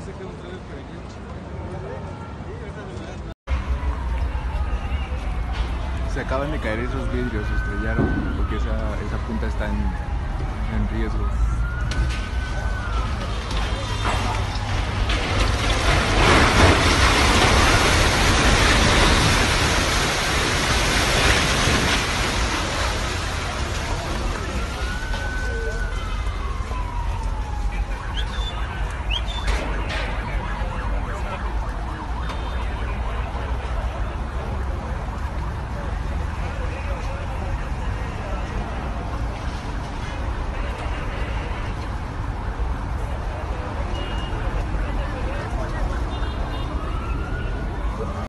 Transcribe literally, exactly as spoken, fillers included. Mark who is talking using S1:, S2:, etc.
S1: Se acaban de caer esos vidrios, se estrellaron porque esa, esa punta está en, en riesgo.